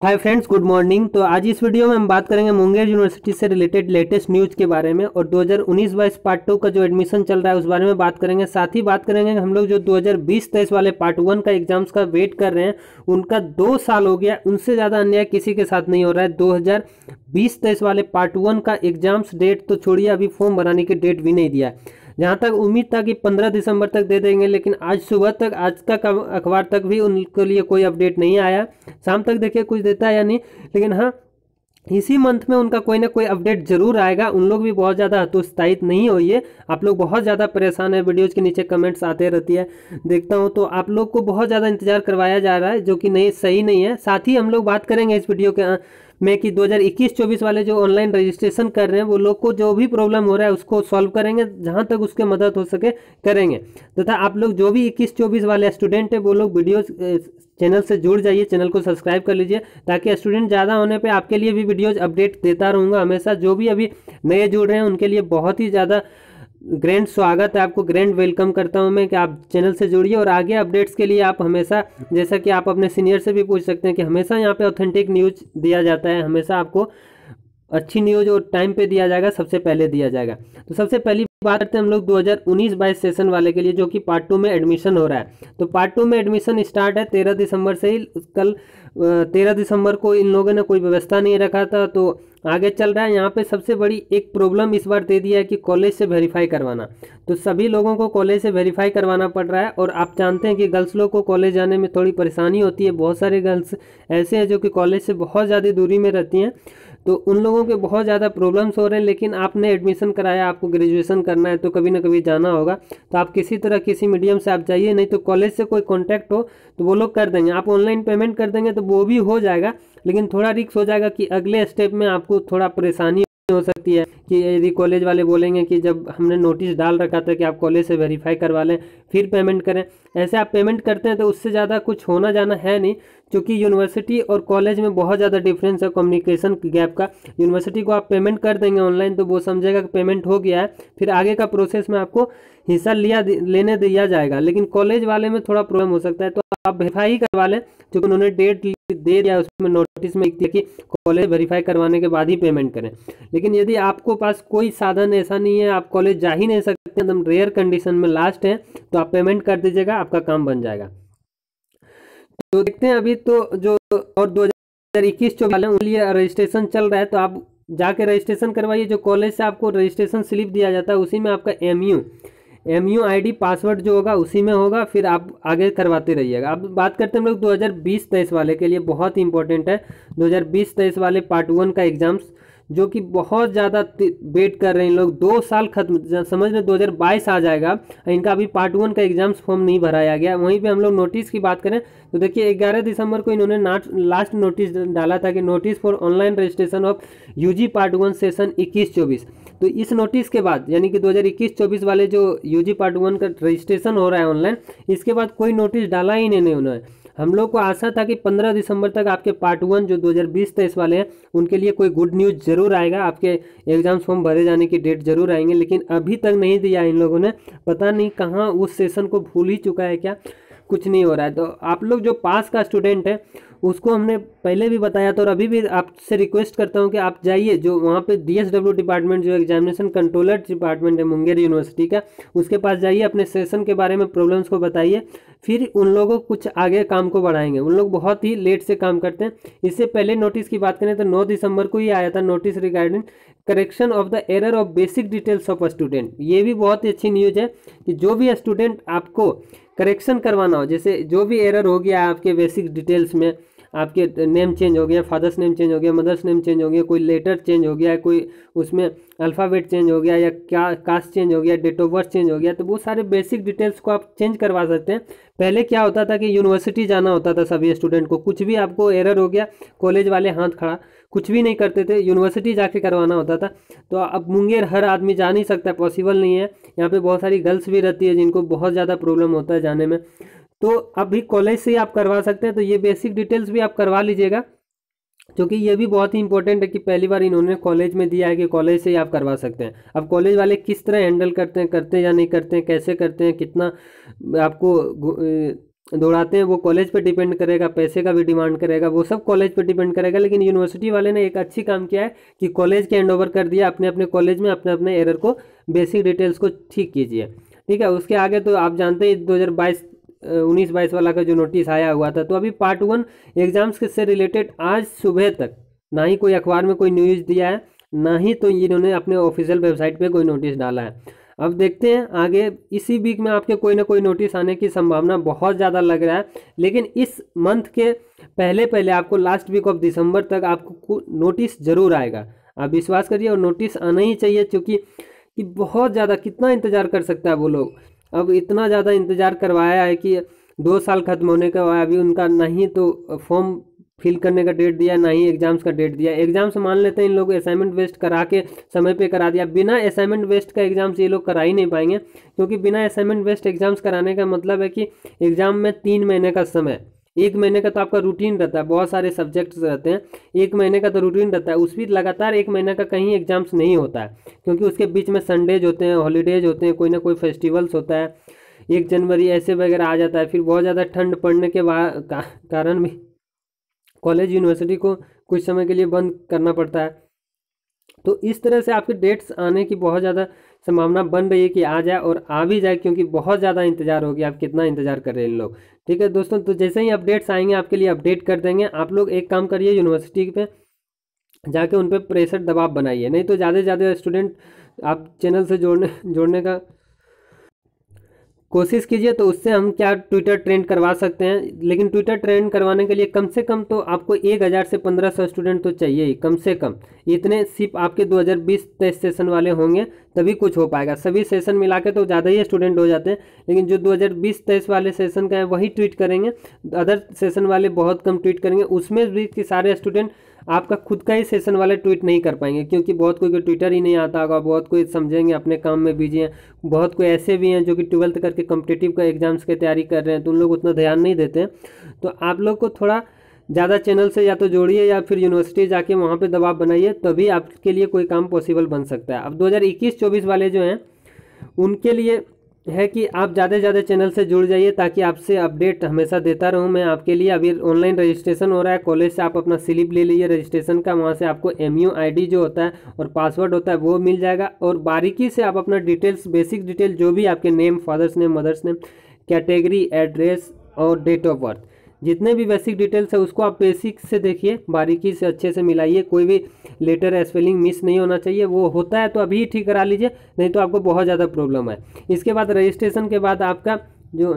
Hi friends, good morning. तो आज इस वीडियो में हम बात करेंगे मुंगेर यूनिवर्सिटी से रिलेटेड लेटेस्ट न्यूज़ के बारे में और 2019-22 पार्ट 2 का जो एडमिशन चल रहा है उस बारे में बात करेंगे। साथ ही बात करेंगे हम लोग जो 2020-23 वाले पार्ट 1 का एग्जाम्स का वेट कर रहे हैं, उनका 2 साल हो गया, उनसे ज़्यादा अन्याय किसी के साथ नहीं हो रहा है। 2020-23 वाले पार्ट 1 का एग्जाम्स डेट तो छोड़िए, अभी फॉर्म भराने की डेट भी नहीं दिया है। जहाँ तक उम्मीद था कि 15 दिसंबर तक दे देंगे, लेकिन आज सुबह तक, आज तक अखबार तक भी उनके लिए कोई अपडेट नहीं आया। शाम तक देखिए कुछ देता है या नहीं, लेकिन हाँ, इसी मंथ में उनका कोई ना कोई अपडेट जरूर आएगा। उन लोग भी बहुत ज़्यादा हतोत्साहित नहीं होइए। आप लोग बहुत ज़्यादा परेशान है, वीडियोज़ के नीचे कमेंट्स आते रहती है, देखता हूँ तो आप लोग को बहुत ज़्यादा इंतजार करवाया जा रहा है, जो कि नहीं, सही नहीं है। साथ ही हम लोग बात करेंगे इस वीडियो के में कि 2021-24 वाले जो ऑनलाइन रजिस्ट्रेशन कर रहे हैं वो लोग को जो भी प्रॉब्लम हो रहा है उसको सॉल्व करेंगे, जहां तक उसके मदद हो सके करेंगे। तथा आप लोग जो भी 21-24 वाले स्टूडेंट है वो लोग वीडियो चैनल से जुड़ जाइए, चैनल को सब्सक्राइब कर लीजिए, ताकि स्टूडेंट ज़्यादा होने पे आपके लिए भी वीडियोज अपडेट देता रहूँगा हमेशा। जो भी अभी नए जुड़ रहे हैं उनके लिए बहुत ही ज़्यादा ग्रैंड स्वागत है, आपको ग्रैंड वेलकम करता हूं मैं कि आप चैनल से जुड़िए और आगे अपडेट्स के लिए आप हमेशा, जैसा कि आप अपने सीनियर से भी पूछ सकते हैं कि हमेशा यहां पे ऑथेंटिक न्यूज़ दिया जाता है, हमेशा आपको अच्छी न्यूज़ और टाइम पे दिया जाएगा, सबसे पहले दिया जाएगा। तो सबसे पहली बात करते हैं हम लोग 2019-22 सेशन वाले के लिए, जो कि पार्ट 2 में एडमिशन हो रहा है। तो पार्ट 2 में एडमिशन स्टार्ट है 13 दिसंबर से ही। कल 13 दिसंबर को इन लोगों ने कोई व्यवस्था नहीं रखा था, तो आगे चल रहा है। यहाँ पे सबसे बड़ी एक प्रॉब्लम इस बार दे दिया है कि कॉलेज से वेरीफाई करवाना। तो सभी लोगों को कॉलेज से वेरीफाई करवाना पड़ रहा है, और आप जानते हैं कि गर्ल्स लोग को कॉलेज जाने में थोड़ी परेशानी होती है। बहुत सारे गर्ल्स ऐसे हैं जो कि कॉलेज से बहुत ज़्यादा दूरी में रहती हैं, तो उन लोगों के बहुत ज़्यादा प्रॉब्लम्स हो रहे हैं। लेकिन आपने एडमिशन कराया, आपको ग्रेजुएशन करना है, तो कभी ना कभी जाना होगा। तो आप किसी तरह, किसी मीडियम से आप जाइए, नहीं तो कॉलेज से कोई कॉन्टैक्ट हो तो वो लोग कर देंगे। आप ऑनलाइन पेमेंट कर देंगे तो वो भी हो जाएगा, लेकिन थोड़ा रिस्क हो जाएगा कि अगले स्टेप में आपको थोड़ा परेशानी हो सकती है कि यदि कॉलेज वाले बोलेंगे कि जब हमने नोटिस डाल रखा था कि आप कॉलेज से वेरीफाई करवा लें फिर पेमेंट करें। ऐसे आप पेमेंट करते हैं तो उससे ज़्यादा कुछ होना जाना है नहीं, क्योंकि यूनिवर्सिटी और कॉलेज में बहुत ज़्यादा डिफरेंस है कम्युनिकेशन गैप का। यूनिवर्सिटी को आप पेमेंट कर देंगे ऑनलाइन तो वो समझेगा कि पेमेंट हो गया है, फिर आगे का प्रोसेस में आपको हिस्सा लेने दिया जाएगा। लेकिन कॉलेज वाले में थोड़ा प्रॉब्लम हो सकता है, तो आप वेरीफाई करवा लें, क्योंकि उन्होंने डेट दे दिया, उसमें नोटिस में लिख दिया कि कॉलेज वेरीफाई करवाने के बाद ही पेमेंट करें। लेकिन यदि आपको पास कोई साधन ऐसा नहीं है, आप कॉलेज जा ही नहीं सकते, एकदम रेयर कंडीशन में लास्ट है, तो आप पेमेंट कर दीजिएगा, आपका काम बन जाएगा। तो देखते हैं अभी तो जो और 2021-24 वाले उनके लिए रजिस्ट्रेशन चल रहा है, तो आप जाके रजिस्ट्रेशन करवाइए। जो कॉलेज से आपको रजिस्ट्रेशन स्लिप दिया जाता है उसी में आपका एमयू आईडी पासवर्ड जो होगा उसी में होगा, फिर आप आगे करवाते रहिएगा। अब बात करते हैं हम लोग 2020-23 वाले के लिए, बहुत ही इंपॉर्टेंट है 2020-23 वाले पार्ट 1 का एग्जाम्स, जो कि बहुत ज़्यादा वेट कर रहे हैं लोग। 2 साल खत्म, समझ रहे 2022 आ जाएगा, इनका अभी पार्ट 1 का एग्जाम्स फॉर्म नहीं भराया गया। वहीं पे हम लोग नोटिस की बात करें तो देखिए 11 दिसंबर को इन्होंने लास्ट नोटिस डाला था कि notice for online registration of UG part 1 session 21-24। तो इस नोटिस के बाद, यानी कि 2021-24 वाले जो यूजी पार्ट 1 का रजिस्ट्रेशन हो रहा है ऑनलाइन, इसके बाद कोई नोटिस डाला ही नहीं उन्होंने। हम लोग को आशा था कि 15 दिसंबर तक आपके पार्ट 1 जो 2020-23 वाले हैं उनके लिए कोई गुड न्यूज़ जरूर आएगा, आपके एग्जाम्स फॉर्म भरे जाने की डेट जरूर आएंगे, लेकिन अभी तक नहीं दिया इन लोगों ने। पता नहीं कहाँ उस सेशन को भूल ही चुका है क्या, कुछ नहीं हो रहा है। तो आप लोग जो पास का स्टूडेंट है उसको हमने पहले भी बताया था, और अभी भी आपसे रिक्वेस्ट करता हूं कि आप जाइए, जो वहाँ पे DSW डिपार्टमेंट, जो एग्जामिनेशन कंट्रोलर डिपार्टमेंट है मुंगेर यूनिवर्सिटी का, उसके पास जाइए, अपने सेशन के बारे में प्रॉब्लम्स को बताइए, फिर उन लोगों कुछ आगे काम को बढ़ाएंगे। उन लोग बहुत ही लेट से काम करते हैं। इससे पहले नोटिस की बात करें तो 9 दिसंबर को ही आया था notice regarding correction of the error of basic details of a student. ये भी बहुत ही अच्छी न्यूज़ है कि जो भी स्टूडेंट आपको करेक्शन करवाना हो, जैसे जो भी एरर हो गया आपके बेसिक डिटेल्स में, आपके नेम चेंज हो गया, फादर्स नेम चेंज हो गया, मदर्स नेम चेंज हो गया, कोई लेटर चेंज हो गया, कोई उसमें अल्फ़ाबेट चेंज हो गया, या क्या कास्ट चेंज हो गया, डेट ऑफ बर्थ चेंज हो गया, तो वो सारे बेसिक डिटेल्स को आप चेंज करवा सकते हैं। पहले क्या होता था कि यूनिवर्सिटी जाना होता था सभी स्टूडेंट को, कुछ भी आपको एरर हो गया, कॉलेज वाले हाथ खड़ा कुछ भी नहीं करते थे, यूनिवर्सिटी जाके करवाना होता था। तो अब मुंगेर हर आदमी जा नहीं सकता, पॉसिबल नहीं है। यहाँ पे बहुत सारी गर्ल्स भी रहती है जिनको बहुत ज़्यादा प्रॉब्लम होता है जाने में, तो अभी कॉलेज से ही आप करवा सकते हैं। तो ये बेसिक डिटेल्स भी आप करवा लीजिएगा, क्योंकि ये भी बहुत ही इंपॉर्टेंट है कि पहली बार इन्होंने कॉलेज में दिया है कि कॉलेज से ही आप करवा सकते हैं। अब कॉलेज वाले किस तरह हैंडल करते हैं या नहीं करते हैं, कैसे करते हैं, कितना आपको दौड़ाते हैं वो कॉलेज पे डिपेंड करेगा, पैसे का भी डिमांड करेगा, वो सब कॉलेज पे डिपेंड करेगा। लेकिन यूनिवर्सिटी वाले ने एक अच्छी काम किया है कि कॉलेज के हैंड ओवर कर दिया, अपने अपने कॉलेज में अपने अपने एरर को, बेसिक डिटेल्स को ठीक कीजिए, ठीक है। उसके आगे तो आप जानते हैं 2019-22 वाला का जो नोटिस आया हुआ था, तो अभी पार्ट 1 एग्जाम्स के से रिलेटेड आज सुबह तक ना ही कोई अखबार में कोई न्यूज़ दिया है, ना ही तो इन्होंने अपने ऑफिशियल वेबसाइट पे कोई नोटिस डाला है। अब देखते हैं आगे, इसी वीक में आपके कोई ना कोई नोटिस आने की संभावना बहुत ज़्यादा लग रहा है। लेकिन इस मंथ के पहले पहले आपको लास्ट वीक ऑफ दिसंबर तक आपको नोटिस ज़रूर आएगा, आप विश्वास करिए। और नोटिस आना ही चाहिए, क्योंकि कि बहुत ज़्यादा कितना इंतज़ार कर सकता है वो लोग। अब इतना ज़्यादा इंतज़ार करवाया है कि 2 साल खत्म होने का अभी उनका नहीं तो फॉर्म फिल करने का डेट दिया, ना ही एग्जाम्स का डेट दिया। एग्जाम्स मान लेते हैं इन लोग असाइनमेंट वेस्ट करा के समय पे करा दिया, बिना असाइनमेंट वेस्ट का एग्जाम्स ये लोग करा ही नहीं पाएंगे, क्योंकि बिना असाइनमेंट वेस्ट एग्जाम्स कराने का मतलब है कि एग्जाम में 3 महीने का समय, 1 महीने का तो आपका रूटीन रहता है, बहुत सारे सब्जेक्ट्स रहते हैं, 1 महीने का तो रूटीन रहता है, उस भी लगातार 1 महीने का कहीं एग्जाम्स नहीं होता है, क्योंकि उसके बीच में संडेज होते हैं, हॉलीडेज होते हैं, कोई ना कोई फेस्टिवल्स होता है, 1 जनवरी ऐसे वगैरह आ जाता है। फिर बहुत ज़्यादा ठंड पड़ने के कारण भी कॉलेज यूनिवर्सिटी को कुछ समय के लिए बंद करना पड़ता है। तो इस तरह से आपके डेट्स आने की बहुत ज़्यादा संभावना बन रही है कि आ जाए, और आ भी जाए, क्योंकि बहुत ज़्यादा इंतजार हो गया। आप कितना इंतजार कर रहे हैं इन लोग, ठीक है दोस्तों। तो जैसे ही अपडेट्स आएंगे आपके लिए अपडेट कर देंगे। आप लोग एक काम करिए, यूनिवर्सिटी पे जाके उन पर प्रेशर दबाव बनाइए, नहीं तो ज़्यादा से ज़्यादा स्टूडेंट आप चैनल से जोड़ने का कोशिश कीजिए। तो उससे हम क्या ट्विटर ट्रेंड करवा सकते हैं, लेकिन ट्विटर ट्रेंड करवाने के लिए कम से कम तो आपको 1000 से 1500 स्टूडेंट तो चाहिए ही, कम से कम। इतने सिर्फ आपके 2020-23 सेशन वाले होंगे तभी कुछ हो पाएगा। सभी सेशन मिला के तो ज़्यादा ही स्टूडेंट हो जाते हैं, लेकिन जो 2020-23 वाले सेशन का है वही ट्वीट करेंगे, अदर सेशन वाले बहुत कम ट्वीट करेंगे। उसमें भी कि सारे स्टूडेंट आपका खुद का ही सेशन वाले ट्वीट नहीं कर पाएंगे, क्योंकि बहुत कोई को ट्विटर ही नहीं आता होगा, बहुत कोई समझेंगे अपने काम में बिजी हैं, बहुत कोई ऐसे भी हैं जो कि 12th करके कॉम्पिटिटिव का एग्जाम्स की तैयारी कर रहे हैं, तो उन लोग उतना ध्यान नहीं देते हैं। तो आप लोग को थोड़ा ज़्यादा चैनल से या तो जोड़िए या फिर यूनिवर्सिटी जाके वहाँ पे दबाव बनाइए, तभी आपके लिए कोई काम पॉसिबल बन सकता है। अब 2021-24 वाले जो हैं उनके लिए है कि आप ज़्यादा से ज़्यादा चैनल से जुड़ जाइए, ताकि आपसे अपडेट हमेशा देता रहूं मैं आपके लिए। अभी ऑनलाइन रजिस्ट्रेशन हो रहा है, कॉलेज से आप अपना स्लिप ले लीजिए रजिस्ट्रेशन का, वहाँ से आपको MU ID जो होता है और पासवर्ड होता है वो मिल जाएगा, और बारीकी से आप अपना डिटेल्स, बेसिक डिटेल जो भी आपके name, father's name, mother's name, category, address और डेट ऑफ बर्थ, जितने भी बेसिक डिटेल्स है उसको आप बेसिक से देखिए, बारीकी से अच्छे से मिलाइए, कोई भी लेटर स्पेलिंग मिस नहीं होना चाहिए। वो होता है तो अभी ठीक करा लीजिए, नहीं तो आपको बहुत ज़्यादा प्रॉब्लम है। इसके बाद रजिस्ट्रेशन के बाद आपका जो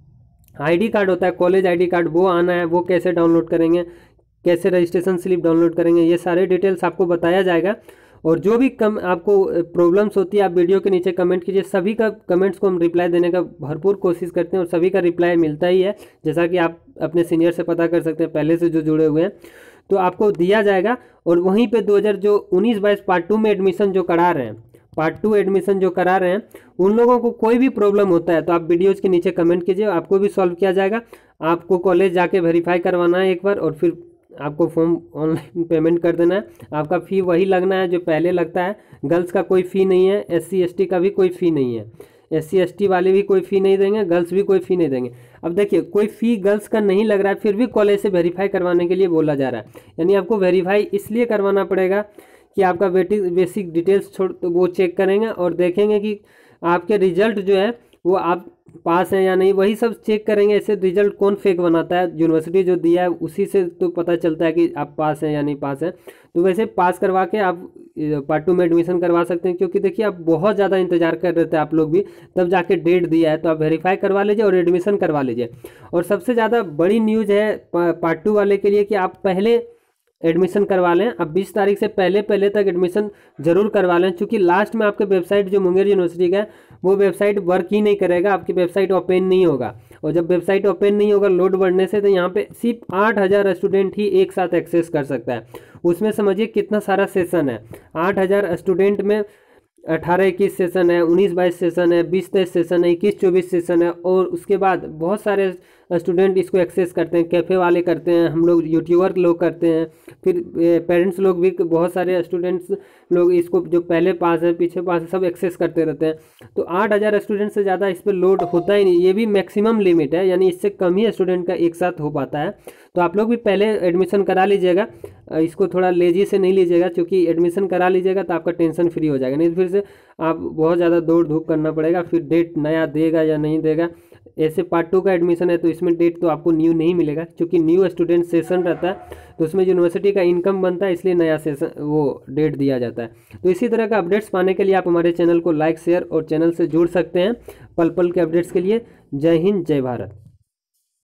ID कार्ड होता है, कॉलेज ID कार्ड, वो आना है। वो कैसे डाउनलोड करेंगे, कैसे रजिस्ट्रेशन स्लिप डाउनलोड करेंगे, ये सारे डिटेल्स आपको बताया जाएगा। और जो भी कम आपको प्रॉब्लम्स होती है आप वीडियो के नीचे कमेंट कीजिए, सभी का कमेंट्स को हम रिप्लाई देने का भरपूर कोशिश करते हैं, और सभी का रिप्लाई मिलता ही है, जैसा कि आप अपने सीनियर से पता कर सकते हैं पहले से जो जुड़े हुए हैं, तो आपको दिया जाएगा। और वहीं पे 2019-22 पार्ट 2 में एडमिशन जो करा रहे हैं, पार्ट 2 एडमिशन जो करा रहे हैं, उन लोगों को कोई भी प्रॉब्लम होता है तो आप वीडियोज़ के नीचे कमेंट कीजिए, आपको भी सॉल्व किया जाएगा। आपको कॉलेज जाके वेरीफाई करवाना है एक बार, और फिर आपको फॉर्म ऑनलाइन पेमेंट कर देना है। आपका फ़ी वही लगना है जो पहले लगता है। गर्ल्स का कोई फ़ी नहीं है, SC ST का भी कोई फ़ी नहीं है, SC ST वाले भी कोई फ़ी नहीं देंगे, गर्ल्स भी कोई फ़ी नहीं देंगे। अब देखिए, कोई फ़ी गर्ल्स का नहीं लग रहा है, फिर भी कॉलेज से वेरीफाई करवाने के लिए बोला जा रहा है। यानी आपको वेरीफाई इसलिए करवाना पड़ेगा कि आपका बेसिक डिटेल्स तो वो चेक करेंगे और देखेंगे कि आपके रिजल्ट जो है वो आप पास हैं या नहीं, वही सब चेक करेंगे। ऐसे रिजल्ट कौन फेक बनाता है, यूनिवर्सिटी जो दिया है उसी से तो पता चलता है कि आप पास हैं या नहीं पास हैं। तो वैसे पास करवा के आप पार्ट 2 में एडमिशन करवा सकते हैं, क्योंकि देखिए आप बहुत ज़्यादा इंतजार कर रहे थे आप लोग भी, तब जाके डेट दिया है, तो आप वेरीफाई करवा लीजिए और एडमिशन करवा लीजिए। और सबसे ज़्यादा बड़ी न्यूज़ है पार्ट 2 वाले के लिए कि आप पहले एडमिशन करवा लें। अब 20 तारीख से पहले तक एडमिशन जरूर करवा लें, क्योंकि लास्ट में आपके वेबसाइट जो मुंगेर यूनिवर्सिटी का है वो वेबसाइट वर्क ही नहीं करेगा, आपकी वेबसाइट ओपन नहीं होगा। और जब वेबसाइट ओपन नहीं होगा लोड बढ़ने से, तो यहाँ पे सिर्फ 8000 स्टूडेंट ही एक साथ एक्सेस कर सकता है। उसमें समझिए कितना सारा सेशन है, 8000 स्टूडेंट में 18-21 सेशन है, 19-22 सेशन है, 20-23 सेशन है, 21-24 सेशन है, और उसके बाद बहुत सारे स्टूडेंट इसको एक्सेस करते हैं, कैफ़े वाले करते हैं, हम लोग यूट्यूबर लोग करते हैं, फिर पेरेंट्स लोग भी, बहुत सारे स्टूडेंट्स लोग इसको जो पहले पास है पीछे पास है सब एक्सेस करते रहते हैं। तो 8,000 स्टूडेंट से ज़्यादा इस पर लोड होता ही नहीं, ये भी मैक्सिमम लिमिट है, यानी इससे कम ही स्टूडेंट का एक साथ हो पाता है। तो आप लोग भी पहले एडमिशन करा लीजिएगा, इसको थोड़ा लेजी से नहीं लीजिएगा, क्योंकि एडमिशन करा लीजिएगा तो आपका टेंशन फ्री हो जाएगा, नहीं तो फिर से आप बहुत ज़्यादा दौड़ धूप करना पड़ेगा, फिर डेट नया देगा या नहीं देगा। ऐसे पार्ट 2 का एडमिशन है तो इसमें डेट तो आपको न्यू नहीं मिलेगा, क्योंकि न्यू स्टूडेंट सेशन रहता है तो उसमें यूनिवर्सिटी का इनकम बनता है, इसलिए नया सेशन वो डेट दिया जाता है। तो इसी तरह का अपडेट्स पाने के लिए आप हमारे चैनल को लाइक शेयर और चैनल से जुड़ सकते हैं पल पल के अपडेट्स के लिए। जय हिंद, जय भारत।